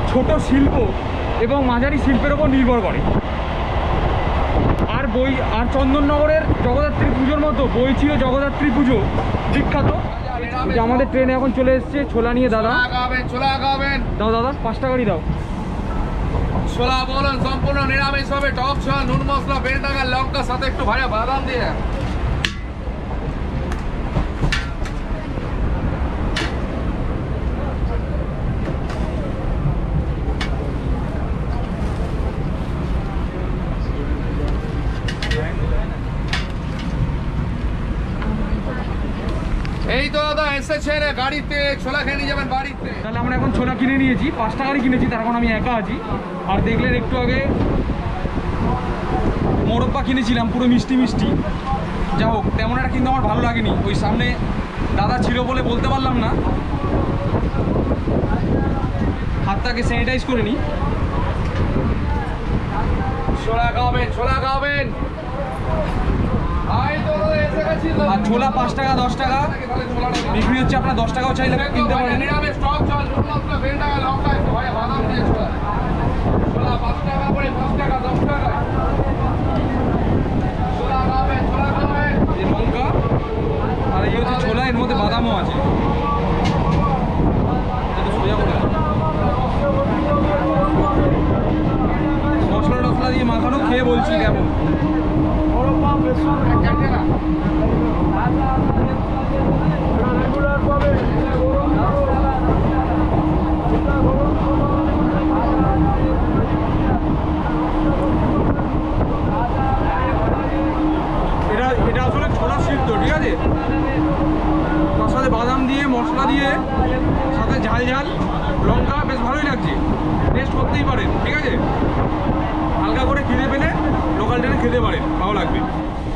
ছোট শিল্প এবং মাঝারি শিল্পের ওপর নির্ভর করে। আর চন্দননগরের জগদ্ধাত্রী পুজোর মতো বইচিও জগদ্ধাত্রী পুজো বিখ্যাত। আমাদের ট্রেনে এখন চলে এসছে ছোলা নিয়ে দাদা। ছোলা খাবেন? দাও দাদা, 5 টাকারই দাও। ছোলা বলুন সম্পূর্ণ নিরামিষ হবে, টক ঝাল, নুন মশলা, বেলডাঙ্গা লঙ্কা, সাথে একটু ভাজা বাদাম দিয়ে। এই তো দাদা এসেছেন গাড়িতে, ছোলা খেয়ে নিয়ে যাবেন বাড়িতে। তাহলে আমরা এখন ছোলা কিনে নিয়েছি, 5 টাকারই কিনেছি, তার এখন আমি একা আছি। আর দেখলেন একটু আগে মোরব্বা কিনেছিলাম, পুরো মিষ্টি মিষ্টি। যা হোক, তেমন একটা কিন্তু আমার ভালো লাগেনি। ওই সামনে দাদা ছিল বলে বলতে পারলাম না, হাতটাকে স্যানিটাইজ করে নিই। ছোলা খাবেন? ছোলা খাবেন? আর ছোলা 5 টাকা 10 টাকা বিক্রি হচ্ছে, আপনার 10 টাকাও চাইলে কিনতে পারেন। নিরামিষ টক ঝাল, নুন মশলা, বেলডাঙ্গা লঙ্কা, একটু ভাজা বাদাম দিয়ে ছোলা। ছোলা 5 টাকা করে, 5 টাকা 10 টাকা। ছোলা খাবেন? ছোলা খাবেন? এই লঙ্কা আর এই হচ্ছে ছোলা, এর মধ্যে বাদামও আছে। সোজা করে মশলা টসলা দিয়ে মাখানো, খেয়ে বলছি কেমন। এটা আসলে ছোলা সিদ্ধ, ঠিক আছে, তার সাথে বাদাম দিয়ে মশলা দিয়ে সাথে ঝাল ঝাল লঙ্কা, বেশ ভালোই লাগছে। টেস্ট করতেই পারেন, ঠিক আছে। হালকা করে খিদে পেলে লোকাল ট্রেনে খেতে পারেন, ভালো লাগবে।